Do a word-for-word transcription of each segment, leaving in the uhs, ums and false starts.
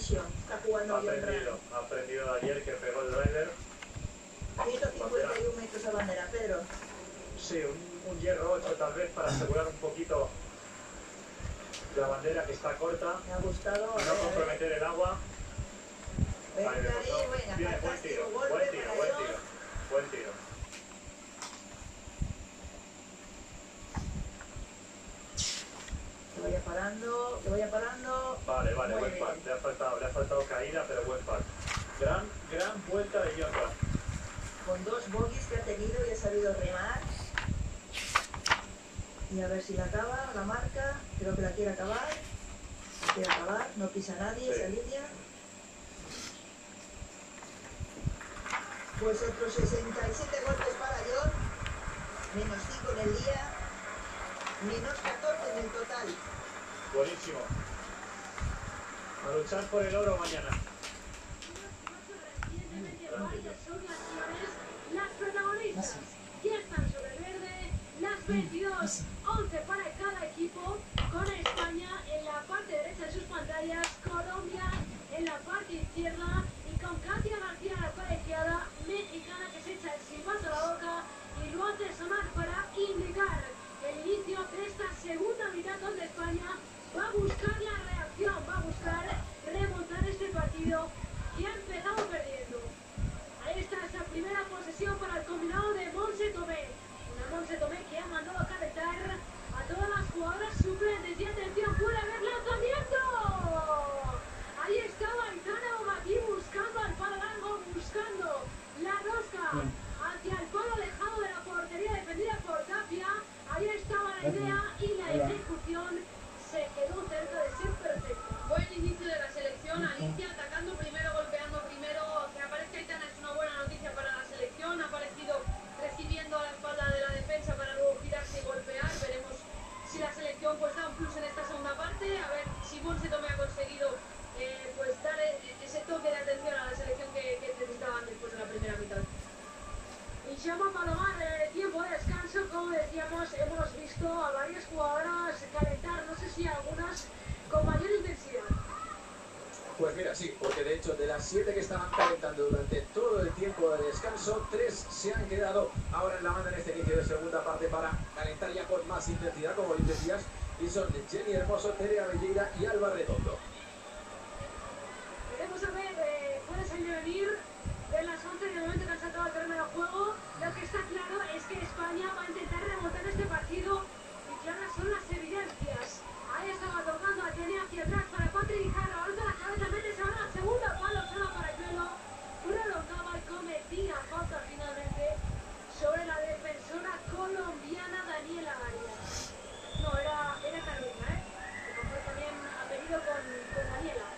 Action. Está jugando ha John aprendido, Ram. ha aprendido de ayer que pegó el driver. ciento cincuenta y uno metros a bandera, Pedro. Sí, un, un hierro ocho tal vez para asegurar un poquito la bandera que está corta. Me ha gustado. No comprometer el agua. Venga, Vale, ahí, no, venga, viene, buen fantástico tiro, golpe buen tiro, para buen John. tiro, buen tiro. Que vaya parando, que vaya parando. Vale, vale, Muy buen bien. par. Le ha faltado, le ha faltado caída, pero buen par. Gran, gran vuelta de John Ram. Con dos bogies que ha tenido y ha sabido remar. Y a ver si la acaba, la marca. Creo que la quiere acabar. La quiere acabar, no pisa nadie Sí. esa línea. Pues otros sesenta y siete golpes para John. Menos cinco en el día. Menos catorce en el total. Buenísimo. A luchar por el oro mañana. Las protagonistas ya están sobre el verde, las veintidós, once para cada equipo, con España en la parte derecha de sus pantallas, Colombia en la parte izquierda y con Katia García en la colegiada mexicana que se echa el silbato a la boca y lo hace sonar para indicar el inicio de esta segunda mitad donde España va a buscar la reacción, va a buscar remontar este partido que ha empezado perdiendo. Ahí está esa primera posesión para el combinado de Montse Tomé. Una Montse Tomé que ha mandado a calentar a todas las jugadoras suplentes. Y atención, puede haber lanzamiento. Ahí estaba Aitana Omatí buscando al palo largo, buscando la rosca hacia el palo alejado de la portería defendida por Tapia. Ahí estaba la idea y la ejecución se quedó cerca de ser perfecta. Buen inicio de la selección, Alicia atacando primero, golpeando primero. Que aparezca Aitana es una buena noticia para la selección. Ha aparecido recibiendo a la espalda de la defensa para luego girarse y golpear. Veremos si la selección pues da un plus en esta segunda parte. A ver si Montse Tomé ha conseguido eh, pues dar ese toque de atención a la selección que, que necesitaban después de la primera mitad. Y llama Palomar, eh, tiempo de descanso, como decíamos, hemos visto a varias jugadoras calentar, no sé si algunas con mayor intensidad. Pues mira, sí, porque de hecho de las siete que estaban calentando durante todo el tiempo de descanso, tres se han quedado ahora en la banda en este inicio de segunda parte para calentar ya con más intensidad, como bien decías, y son Jenny Hermoso, Tere Abelleira y Alba Redondo. Veremos a ver, eh, puede salir a venir de las once de momento que han sacado el terreno de juego. Lo que está claro es que España va a intentar remontar este partido y claras son las evidencias. Ahí estaba tocando a Jenny hacia atrás para Patrick Jarro, alza la cabeza, mete, se va a la segunda, palo, solo para Yuelo, prolongaba y cometía falta finalmente sobre la defensora colombiana Daniela Arias. No, era, era Carolina, ¿eh? Que fue también apellido con, con Daniela.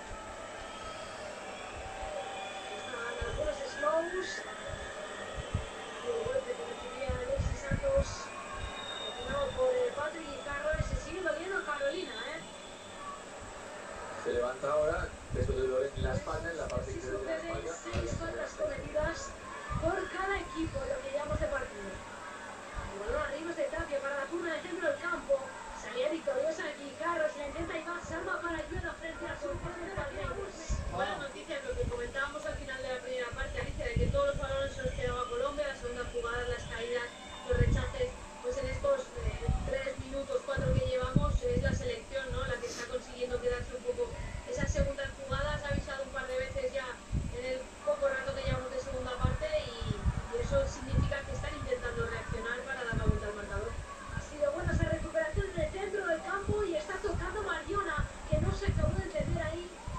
Están algunos slows. Y el golpe que recibía Alexis Santos, atinado por eh, Patrick y Carro, y se sigue doliendo Carolina, ¿eh? Se levanta ahora, después de dolor en la espalda, en la parte Si izquierda de la suceden espalda. seis faltas cometidas por cada equipo, lo que llamamos de partido. El balón arriba es de Tapia para la curva del centro del campo. Salía victoriosa aquí, Carro se la intenta y va Salma para Yuelo frente a su padre de Palmeiras. Buena noticia es lo que comentábamos al final de la primera parte, Alicia, de que todos los balones se los quedaba Colombia, las segundas jugadas, las caídas, los rechaces, pues en estos eh, tres minutos, cuatro que llevamos, es la selección, ¿no?, la que está consiguiendo quedarse un poco esas segundas jugadas. Ha avisado un par de veces ya en el poco rato que llevamos de segunda parte y, y eso significa que están intentando reaccionar para dar la vuelta al marcador. Ha sido buena esa recuperación del centro del campo y está tocando Mariona, que no se acabó de entender ahí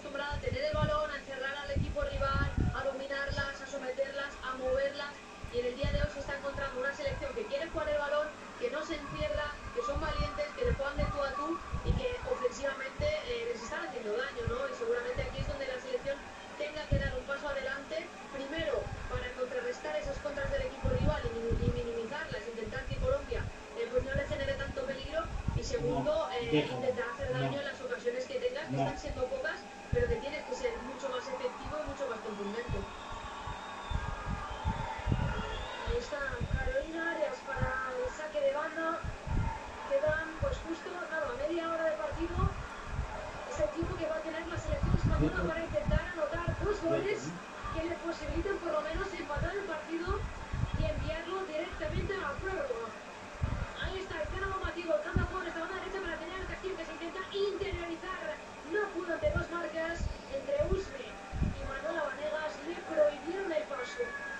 acostumbrada a tener el balón, a encerrar al equipo rival, a dominarlas, a someterlas, a moverlas. Y en el día de hoy se está encontrando una selección que quiere jugar el balón, que no se encierra, que son valientes, que le juegan de tú a tú y que ofensivamente eh, les están haciendo daño, ¿no? Y seguramente aquí es donde la selección tenga que dar un paso adelante, primero para contrarrestar esas contras del equipo rival y, y minimizarlas, intentar que Colombia eh, pues no le genere tanto peligro, y segundo, eh, intentar hacer daño en las ocasiones que tengas, que están siendo pocas, pero que tienes que ser mucho más efectivo y mucho más contundente. Ahí está Carolina Arias para el saque de banda. Quedan pues justo nada, media hora de partido. Es el tiempo que va a tener la selección española para intentar anotar dos goles que le posibiliten por lo menos empatar el partido y enviarlo directamente a la prórroga. Ahí está el Cano Mativo, el cambio por esta banda derecha para tener el Castillo, que se intenta interiorizar. No pudo ante dos marcas entre Usme y Manuela Vanegas, le prohibieron el paso.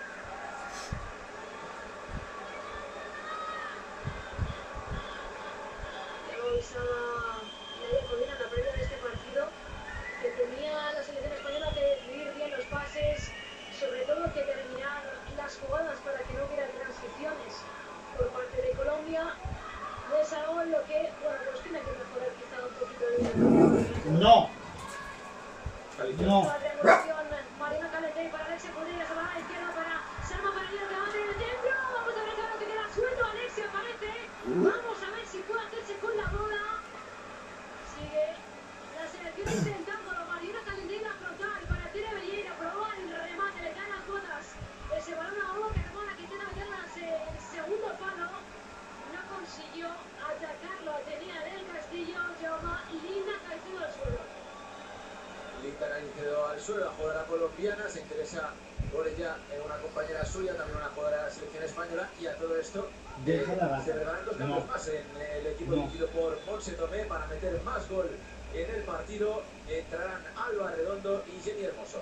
Avisaba Laia Codina en la previa de este partido que tenía la selección española que decidir bien los pases, sobre todo que terminar las jugadas para que no hubiera transiciones por parte de Colombia. Y es algo en lo que, bueno, pues tiene que mejorar quizá un poquito de... No. No. La triangulación, Marina Calentey para Alexia Putellas, se va a la izquierda para Salma Paradilla, que va a tener el centro. Vamos a ver lo que queda suelto. Alexia parece. Vamos a ver si puede hacerse con la bola. Sigue la selección intentándolo. Marina Calentey la frontal para Tere Belleira. Proba el remate, le caen las botas. Ese balón a bola que remona, que intenta meterla en el segundo palo. No consiguió atacarlo. Tenía del Castillo. Llama Linda Caicedo al suelo. Linda Caicedo al suelo, la jugadora colombiana se interesa por ella en una compañera suya, también una jugadora de la selección española, y a todo esto eh, se preparan dos cambios no. más en el equipo no. dirigido por Montse Tomé para meter más gol en el partido. Entrarán Alba Redondo y Jenny Hermoso.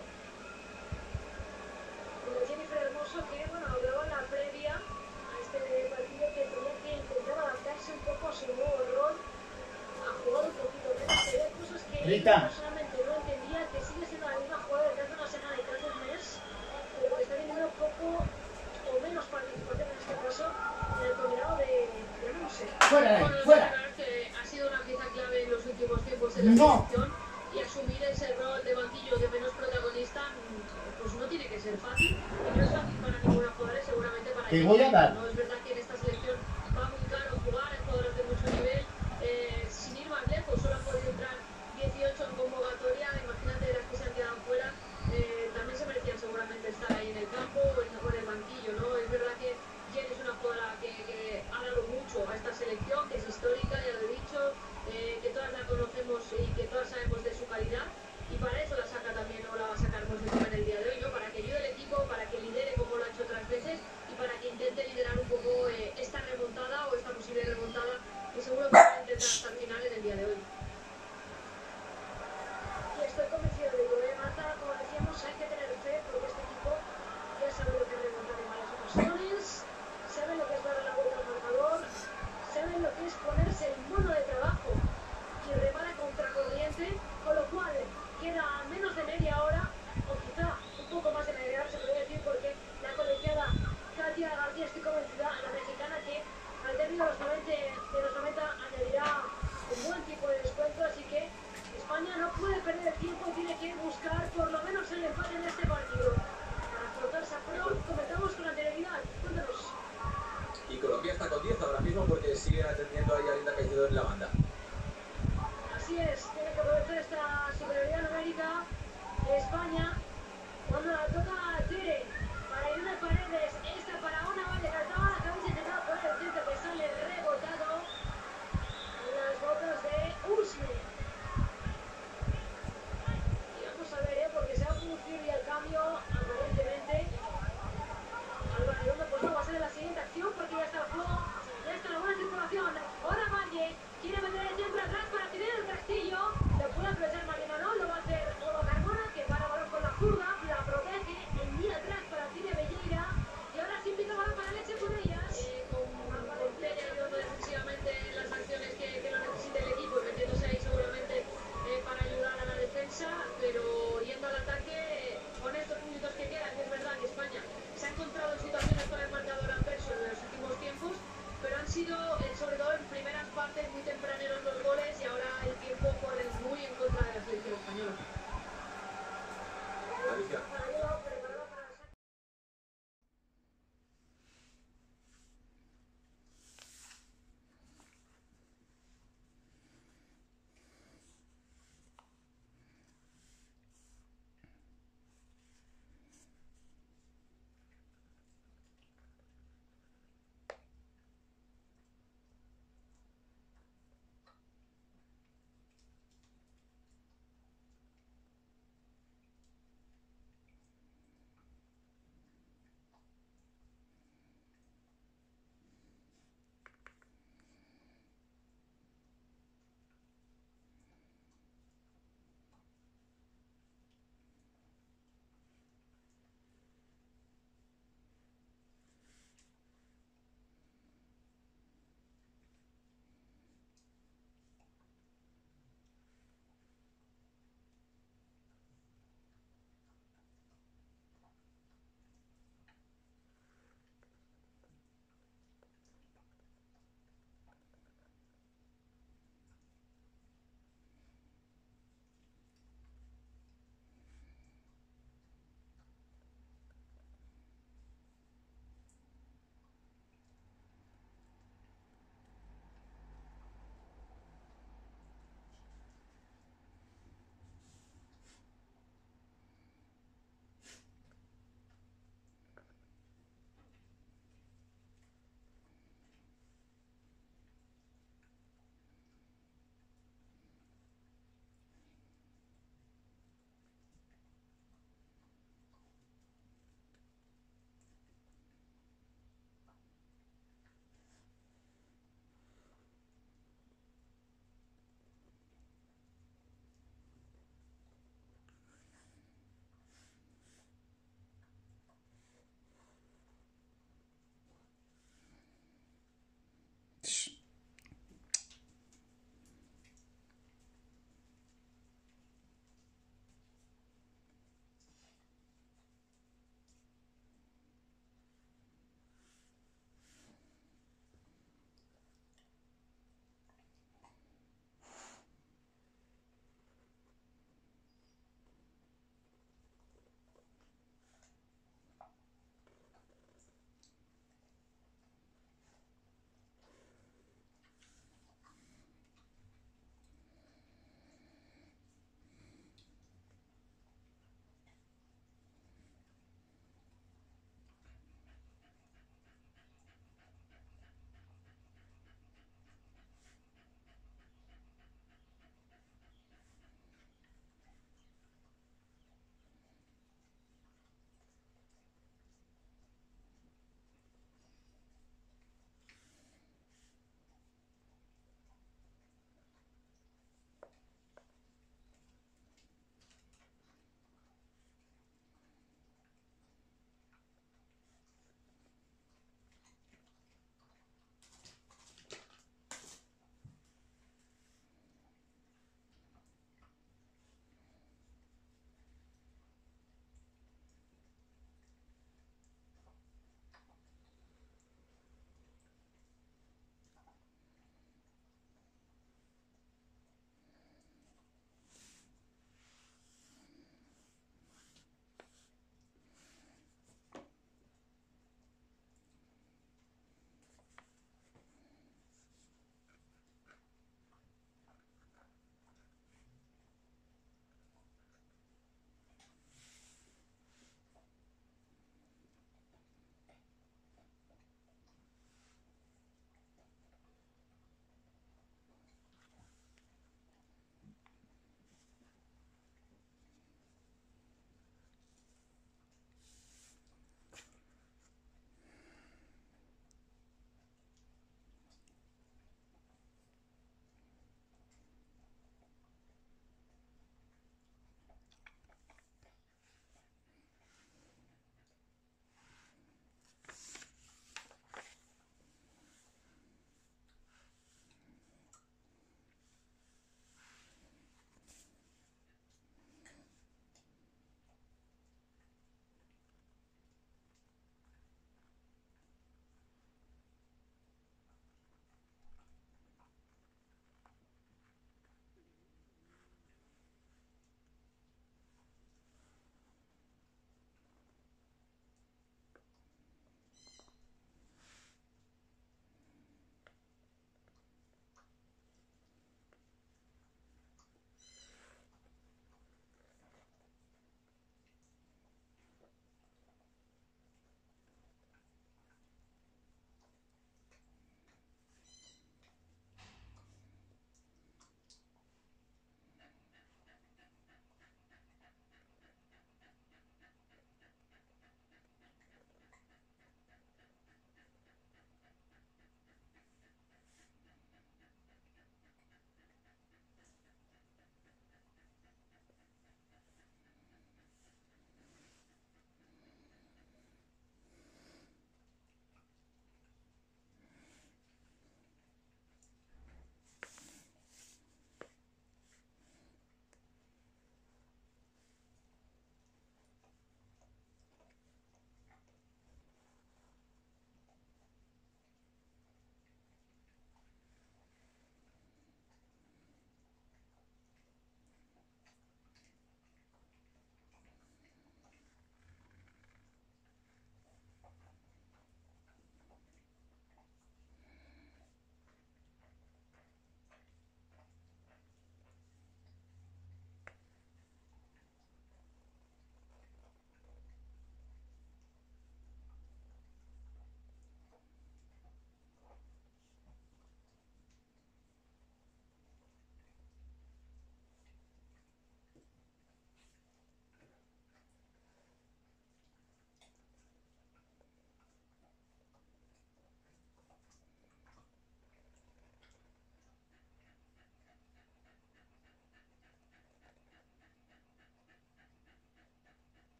Jennifer Hermoso, que bueno, hablaba en la previa a este partido que tenía que intentar adaptarse un poco a su nuevo rol. Ha jugado un poquito menos, se ve cosas que Rita. personalmente no entendía, que sigue siendo la misma jugadora que hace una semana y que hace un mes, pero que está teniendo poco o menos participación en este caso en el combinado de, de Monse. Fuera, de ahí, Bueno, fuera. que ha sido una pieza clave en los últimos tiempos en la No. selección, y asumir ese rol de banquillo de menos protagonista pues no tiene que ser fácil, y no es fácil para ninguna jugadora y seguramente para Te ella. voy a dar. No es verdad que en esta selección va muy caro jugar, hay jugadores de mucho nivel, eh, sin ir más lejos, solo han podido entrar dieciocho en convocatoria, imagínate las que se han quedado fuera, eh, también se merecían seguramente estar ahí en el campo o en, o en el banquillo, ¿no? Es verdad que Jen es una jugadora que, que ha dado mucho a esta selección, que es histórica, ya lo he dicho, eh, que todas la conocemos y que todas sabemos de su calidad, y para eso la saca también, o la va a sacar Montse Tomé en el día de hoy, ¿no? Para que ayude al equipo, para que lidere como lo ha hecho otras veces y para que intente liderar un poco sido, eh, sobre todo en primeras partes, muy tempraneros los goles y ahora el tiempo corre muy en contra de la selección española. Alicia.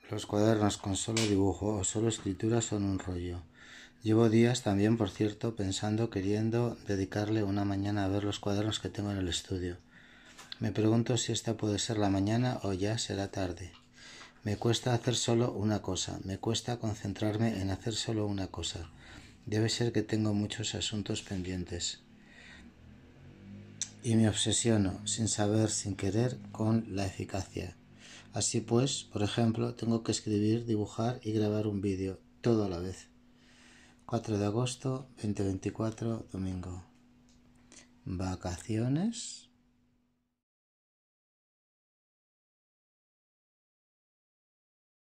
Los cuadernos con solo dibujo o solo escritura son un rollo. Llevo días también, por cierto, pensando, queriendo dedicarle una mañana a ver los cuadernos que tengo en el estudio. Me pregunto si esta puede ser la mañana o ya será tarde. Me cuesta hacer solo una cosa, me cuesta concentrarme en hacer solo una cosa. Debe ser que tengo muchos asuntos pendientes. Y me obsesiono, sin saber, sin querer, con la eficacia. Así pues, por ejemplo, tengo que escribir, dibujar y grabar un vídeo, todo a la vez. cuatro de agosto, veinte veinticuatro, domingo. Vacaciones.